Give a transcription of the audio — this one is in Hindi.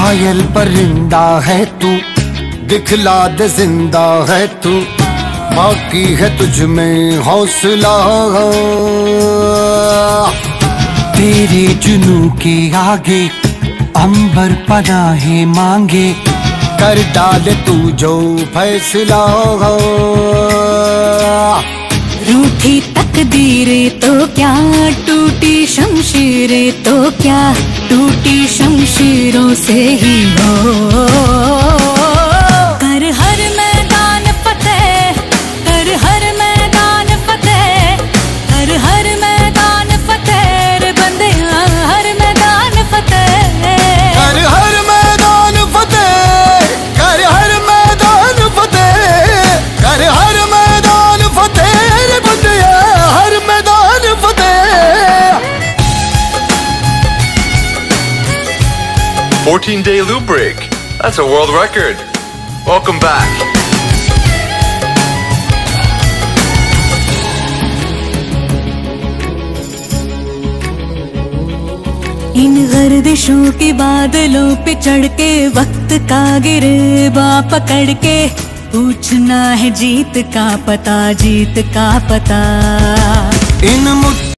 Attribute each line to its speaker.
Speaker 1: घायल परिंदा है तू, दिखला दे जिंदा है तू, बाकी है तुझ में हौसला। तेरे जुनू के आगे अंबर पनाहे मांगे, कर डाले तू जो फैसला।
Speaker 2: रूठी तकदीरें तो क्या, टूटी शमशीरें तो क्या, टूटी शमशीरों से ही हो। कर हर मैदान फतेह, कर हर मैदान फतेह, कर हर मैदान फतेह रे बंदे, हर मैदान फतेह,
Speaker 1: कर हर मैदान फतेह, कर हर मैदान फतेह, कर हर मैदान फतेह रे बंदिया, हर मैदान फतेह।
Speaker 3: 14-day loop break. That's a world record. Welcome back.
Speaker 2: इन गर्दिशों के बादलों पे चढ़ के वक्त का गिरेबा पकड़ के, पूछना है जीत का पता, जीत का पता।
Speaker 1: इन